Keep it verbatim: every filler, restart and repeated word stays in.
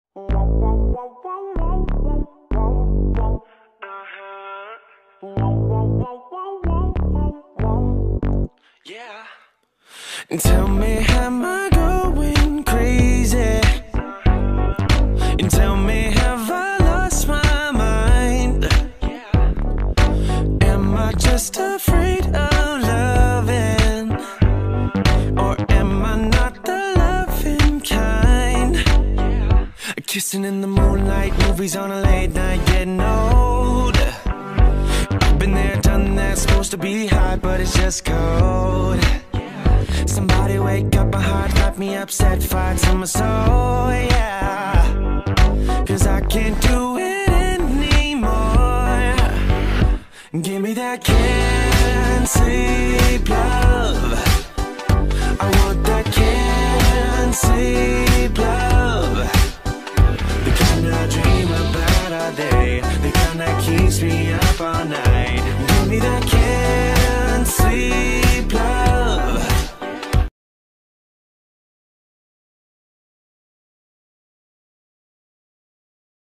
Yeah. And tell me, am I going crazy? And tell me, have I lost my mind? Am I just afraid of loving? Or am I not the loving kind? Kissing in the moonlight, movies on a late night, getting old. I've been there, done that, supposed to be hot, but it's just cold. Somebody wake up my heart, wrap me up, set fire to my soul, yeah. Cause I can't do it anymore. Give me that kiss.